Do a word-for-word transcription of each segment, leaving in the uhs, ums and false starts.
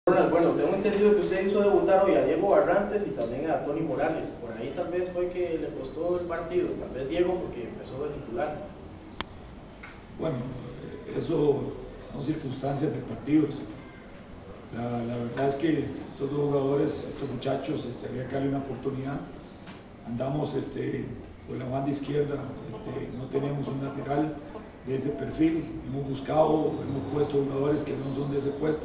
Ronald, bueno, tengo entendido que usted hizo debutar hoy a Diego Barrantes y también a Tony Morales. Por ahí tal vez fue que le costó el partido, tal vez Diego porque empezó de titular. Bueno, eso son circunstancias de partidos. La, la verdad es que estos dos jugadores, estos muchachos, este, había que darle una oportunidad. Andamos este, por la banda izquierda, este, no tenemos un lateral de ese perfil. Hemos buscado, hemos puesto jugadores que no son de ese puesto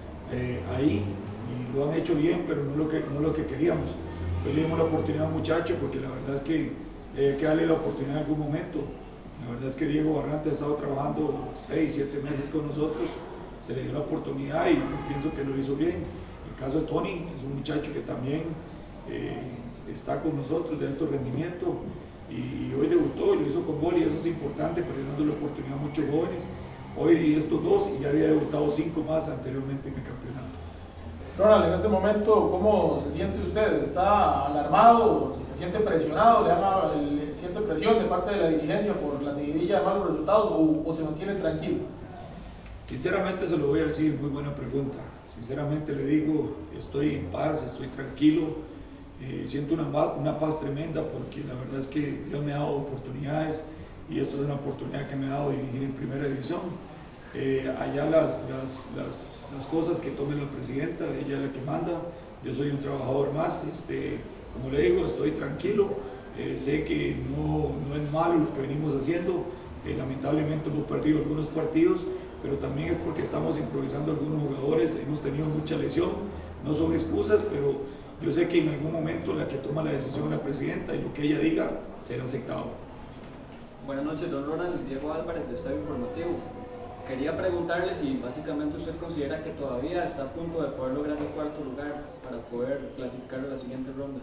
eh, ahí y lo han hecho bien, pero no lo que, no lo que queríamos. Hoy le dimos la oportunidad a un muchacho porque la verdad es que eh, hay que darle la oportunidad en algún momento. La verdad es que Diego Barrantes ha estado trabajando seis, siete meses con nosotros, se le dio la oportunidad y yo pienso que lo hizo bien. El caso de Tony es un muchacho que también eh, está con nosotros de alto rendimiento y hoy debutó y lo hizo con gol y eso es importante, pero dando la oportunidad a muchos jóvenes. Hoy estos dos y ya había debutado cinco más anteriormente en el campeonato. Ronald, en este momento, ¿cómo se siente usted? ¿Está alarmado? ¿Se siente presionado? ¿Le, ama, le siente presión de parte de la dirigencia por la seguidilla de malos resultados o, o se mantiene tranquilo? Sinceramente se lo voy a decir, muy buena pregunta. Sinceramente le digo, estoy en paz, estoy tranquilo, eh, siento una, una paz tremenda porque la verdad es que Dios me ha dado oportunidades y esto es una oportunidad que me ha dado dirigir en primera división. Eh, allá las, las, las, las cosas que tome la presidenta, ella es la que manda, yo soy un trabajador más, este, como le digo, estoy tranquilo, eh, sé que no, no es malo lo que venimos haciendo, eh, lamentablemente hemos perdido algunos partidos, pero también es porque estamos improvisando algunos jugadores, hemos tenido mucha lesión, no son excusas, pero yo sé que en algún momento la que toma la decisión es la presidenta y lo que ella diga será aceptado. Buenas noches, don Ronald, Diego Álvarez de Estadio Informativo. Quería preguntarle si básicamente usted considera que todavía está a punto de poder lograr el cuarto lugar para poder clasificar a la siguiente ronda.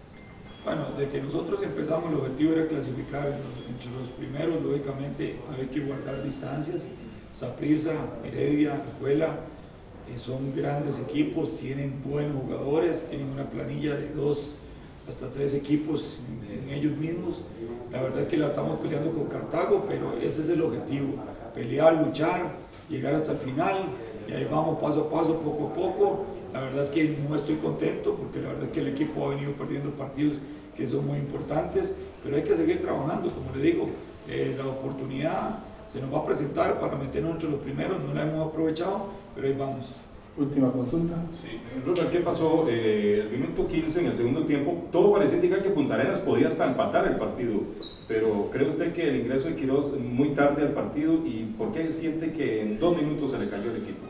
Bueno, desde que nosotros empezamos el objetivo era clasificar entre los primeros, lógicamente hay que guardar distancias. Saprissa, Heredia, Escuela, eh, son grandes equipos, tienen buenos jugadores, tienen una planilla de dos hasta tres equipos en, en ellos mismos. La verdad es que la estamos peleando con Cartago, pero ese es el objetivo, pelear, luchar, llegar hasta el final y ahí vamos paso a paso, poco a poco. La verdad es que no estoy contento porque la verdad es que el equipo ha venido perdiendo partidos que son muy importantes, pero hay que seguir trabajando, como le digo, eh, la oportunidad se nos va a presentar para meternos entre los primeros, no la hemos aprovechado, pero ahí vamos. Última consulta. Sí, Ronald, ¿qué pasó? Eh, el minuto quince, en el segundo tiempo, todo parecía indicar que Punta Arenas podía hasta empatar el partido, pero ¿cree usted que el ingreso de Quiroz muy tarde al partido y por qué siente que en dos minutos se le cayó el equipo?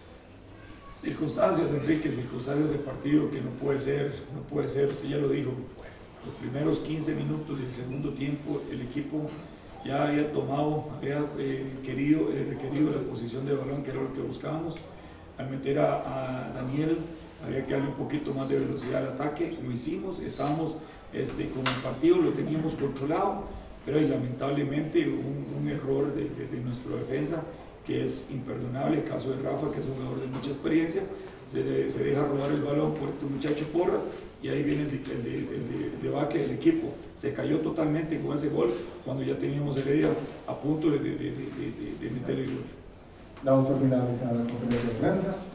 Circunstancias, Enrique, circunstancias del partido que no puede ser, no puede ser, usted ya lo dijo, los primeros quince minutos del segundo tiempo el equipo ya había tomado, había eh, querido, eh, requerido la posición de balón que era lo que buscábamos. Al meter a, a Daniel había que darle un poquito más de velocidad al ataque, lo hicimos, estábamos este, con el partido, lo teníamos controlado, pero y, lamentablemente un, un error de, de, de nuestra defensa que es imperdonable, el caso de Rafa, que es un jugador de mucha experiencia, se, le, se deja robar el balón por este muchacho Porra y ahí viene el, el, el, el, el debacle del equipo. Se cayó totalmente con ese gol cuando ya teníamos Heredia a punto de, de, de, de, de, de meter el gol. Damos por finalizada la conferencia de prensa.